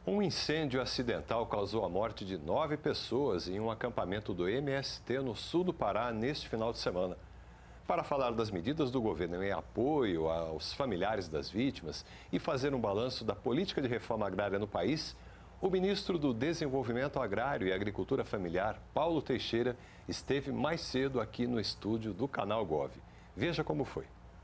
Um incêndio acidental causou a morte de 9 pessoas em um acampamento do MST no sul do Pará neste final de semana. Para falar das medidas do governo em apoio aos familiares das vítimas e fazer um balanço da política de reforma agrária no país, o ministro do Desenvolvimento Agrário e Agricultura Familiar, Paulo Teixeira, esteve mais cedo aqui no estúdio do Canal Gov. Veja como foi.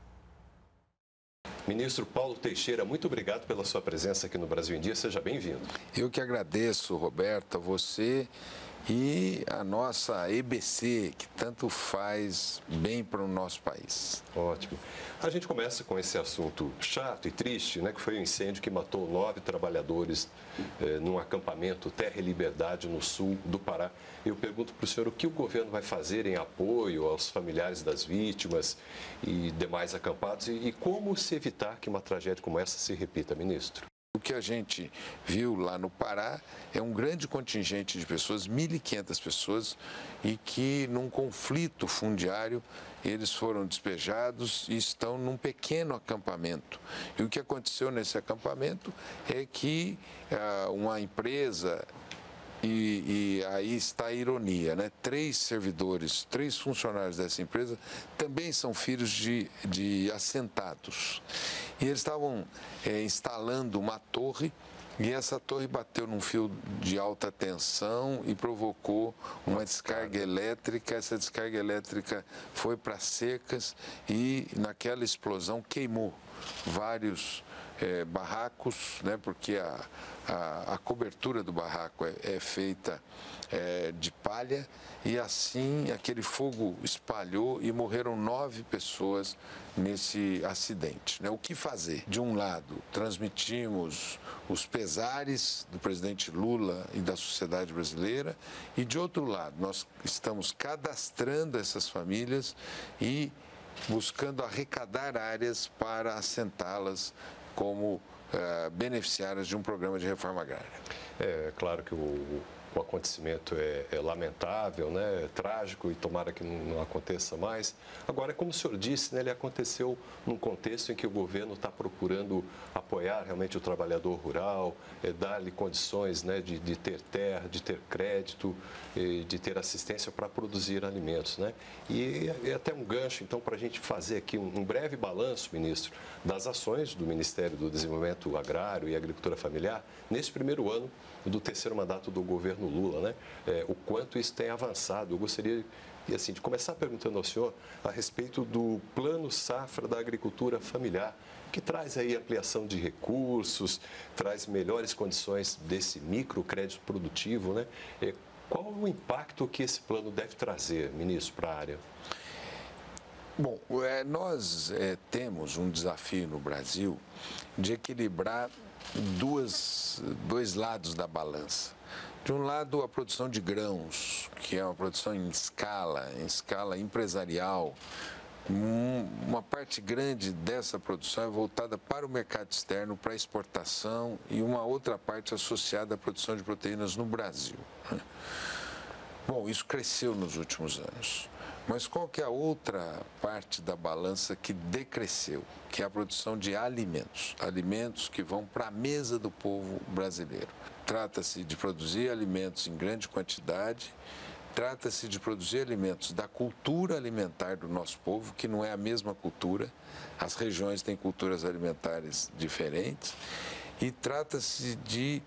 Ministro Paulo Teixeira, muito obrigado pela sua presença aqui no Brasil em Dia. Seja bem-vindo. Eu que agradeço, Roberta, você e a nossa EBC, que tanto faz bem para o nosso país. Ótimo. A gente começa com esse assunto chato e triste, né, que foi um incêndio que matou 9 trabalhadores num acampamento Terra e Liberdade no sul do Pará. Eu pergunto para o senhor o que o governo vai fazer em apoio aos familiares das vítimas e demais acampados e como se evitar que uma tragédia como essa se repita, ministro. O que a gente viu lá no Pará é um grande contingente de pessoas, 1.500 pessoas, e que num conflito fundiário eles foram despejados e estão num pequeno acampamento. E o que aconteceu nesse acampamento é que uma empresa... E aí está a ironia, né? 3 servidores, 3 funcionários dessa empresa também são filhos de assentados. E eles estavam instalando uma torre e essa torre bateu num fio de alta tensão e provocou uma descarga elétrica. Essa descarga elétrica foi para secas e naquela explosão queimou vários barracos, né? Porque a cobertura do barraco é feita de palha e assim aquele fogo espalhou e morreram 9 pessoas nesse acidente, né? O que fazer? De um lado, transmitimos os pesares do presidente Lula e da sociedade brasileira e de outro lado, nós estamos cadastrando essas famílias e buscando arrecadar áreas para assentá-las como beneficiárias de um programa de reforma agrária. É claro que o acontecimento é lamentável, né? É trágico e tomara que não aconteça mais. Agora, como o senhor disse, né, ele aconteceu num contexto em que o governo está procurando apoiar realmente o trabalhador rural, dar-lhe condições, né, de ter terra, de ter crédito, de ter assistência para produzir alimentos, né? E é até um gancho, então, para a gente fazer aqui um breve balanço, ministro, das ações do Ministério do Desenvolvimento Agrário e Agricultura Familiar nesse primeiro ano do terceiro mandato do governo Lula, né? O quanto isso tem avançado. Eu gostaria de começar perguntando ao senhor a respeito do Plano Safra da Agricultura Familiar, que traz aí ampliação de recursos, traz melhores condições desse microcrédito produtivo, né? Qual o impacto que esse plano deve trazer, ministro, para a área? Bom, nós temos um desafio no Brasil de equilibrar dois lados da balança. De um lado, a produção de grãos, que é uma produção em escala empresarial. Uma parte grande dessa produção é voltada para o mercado externo, para a exportação, e uma outra parte associada à produção de proteínas no Brasil. Bom, isso cresceu nos últimos anos. Mas qual que é a outra parte da balança que decresceu? Que é a produção de alimentos. Alimentos que vão para a mesa do povo brasileiro. Trata-se de produzir alimentos em grande quantidade, trata-se de produzir alimentos da cultura alimentar do nosso povo, que não é a mesma cultura. As regiões têm culturas alimentares diferentes. E trata-se de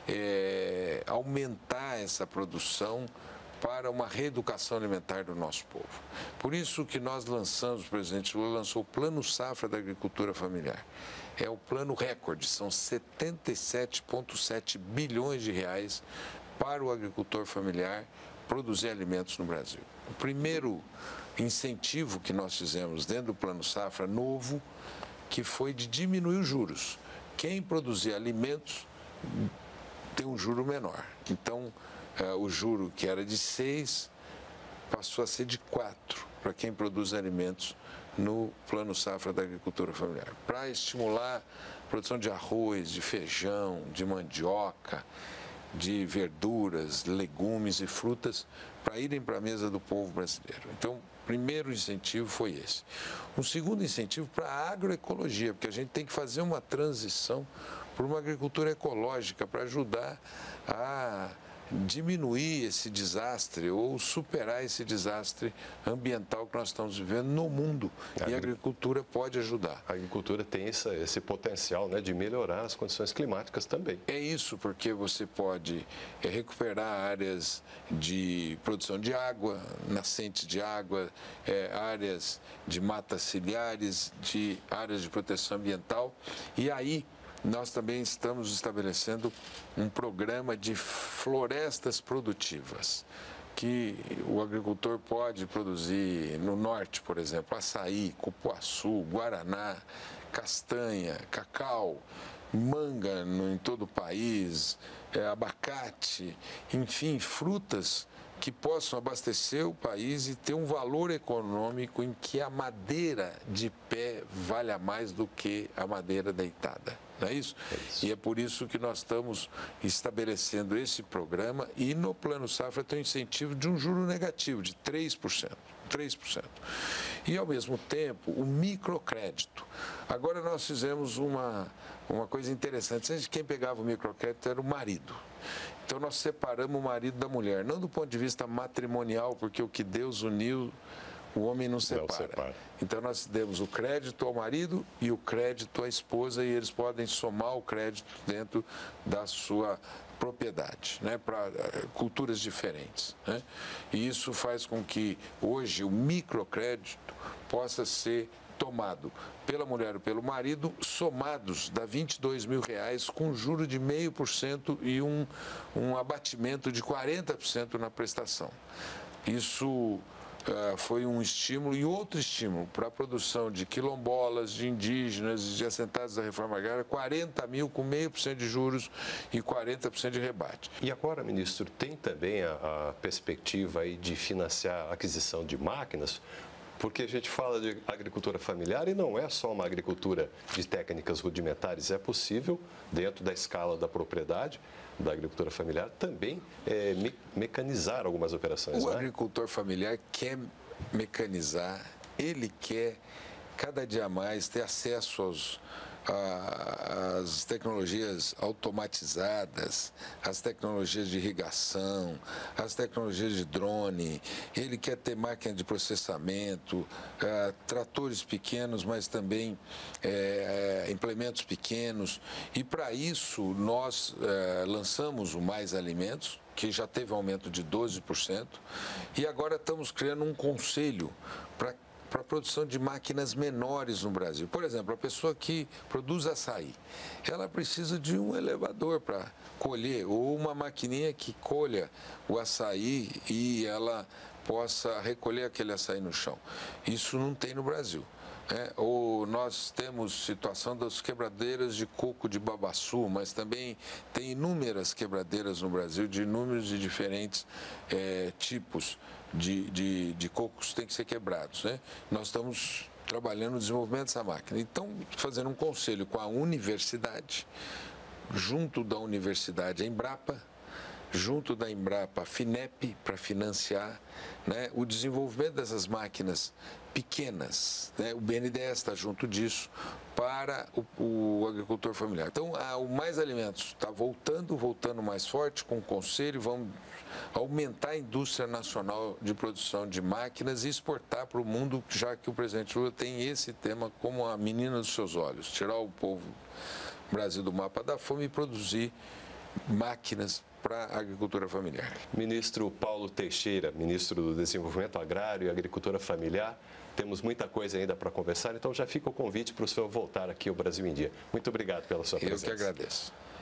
aumentar essa produção para uma reeducação alimentar do nosso povo. Por isso que nós lançamos, o presidente Lula lançou o Plano Safra da Agricultura Familiar. É o plano recorde, são 77,7 bilhões de reais para o agricultor familiar produzir alimentos no Brasil. O primeiro incentivo que nós fizemos dentro do Plano Safra novo, que foi de diminuir os juros. Quem produzir alimentos tem um juro menor. Então, o juro que era de 6 passou a ser de 4 para quem produz alimentos no Plano Safra da Agricultura Familiar, para estimular a produção de arroz, de feijão, de mandioca, de verduras, legumes e frutas para irem para a mesa do povo brasileiro. Então, o primeiro incentivo foi esse. Um segundo incentivo para a agroecologia, porque a gente tem que fazer uma transição por uma agricultura ecológica, para ajudar a diminuir esse desastre ou superar esse desastre ambiental que nós estamos vivendo no mundo. E a agricultura pode ajudar. A agricultura tem esse potencial, né, de melhorar as condições climáticas também. É isso, porque você pode recuperar áreas de produção de água, nascentes de água, áreas de matas ciliares, de áreas de proteção ambiental. E aí nós também estamos estabelecendo um programa de florestas produtivas, que o agricultor pode produzir no norte, por exemplo, açaí, cupuaçu, guaraná, castanha, cacau, manga em todo o país, abacate, enfim, frutas que possam abastecer o país e ter um valor econômico em que a madeira de pé valha mais do que a madeira deitada. Não é isso? É isso. E é por isso que nós estamos estabelecendo esse programa e no Plano Safra tem um incentivo de um juro negativo de 3%. 3%. E, ao mesmo tempo, o microcrédito. Agora nós fizemos uma coisa interessante. Antes, quem pegava o microcrédito era o marido. Então, nós separamos o marido da mulher, não do ponto de vista matrimonial, porque o que Deus uniu, o homem não separa. Então, nós demos o crédito ao marido e o crédito à esposa, e eles podem somar o crédito dentro da sua propriedade, né, para culturas diferentes, né? E isso faz com que hoje o microcrédito possa ser tomado pela mulher ou pelo marido, somados dá R$22 mil, com juro de 0,5% e um abatimento de 40% na prestação. Isso foi um estímulo e outro estímulo para a produção de quilombolas, de indígenas, de assentados da reforma agrária, 40 mil com 0,5% de juros e 40% de rebate. E agora, ministro, tem também a perspectiva aí de financiar a aquisição de máquinas? Porque a gente fala de agricultura familiar e não é só uma agricultura de técnicas rudimentares, é possível, dentro da escala da propriedade, da agricultura familiar, também mecanizar algumas operações. O agricultor familiar quer mecanizar, ele quer cada dia mais ter acesso às tecnologias automatizadas, às tecnologias de irrigação, às tecnologias de drone, ele quer ter máquina de processamento, tratores pequenos, mas também implementos pequenos. E para isso nós lançamos o Mais Alimentos, que já teve um aumento de 12%, e agora estamos criando um conselho para a produção de máquinas menores no Brasil. Por exemplo, a pessoa que produz açaí, ela precisa de um elevador para colher, ou uma maquininha que colha o açaí e ela possa recolher aquele açaí no chão. Isso não tem no Brasil. Ou nós temos situação das quebradeiras de coco de babaçu, mas também tem inúmeras quebradeiras no Brasil de inúmeros e diferentes tipos de cocos que têm que ser quebrados, né? Nós estamos trabalhando no desenvolvimento dessa máquina. Então, fazendo um conselho com a universidade, junto da universidade a Embrapa, junto da Embrapa a FINEP, para financiar, né, o desenvolvimento dessas máquinas pequenas, né? O BNDES está junto disso para o agricultor familiar. Então, o Mais Alimentos está voltando mais forte com o conselho, vamos aumentar a indústria nacional de produção de máquinas e exportar para o mundo, já que o presidente Lula tem esse tema como a menina dos seus olhos, tirar o povo Brasil do mapa da fome e produzir máquinas para a agricultura familiar. Ministro Paulo Teixeira, ministro do Desenvolvimento Agrário e Agricultura Familiar, temos muita coisa ainda para conversar, então já fica o convite para o senhor voltar aqui ao Brasil em Dia. Muito obrigado pela sua presença. Eu que agradeço.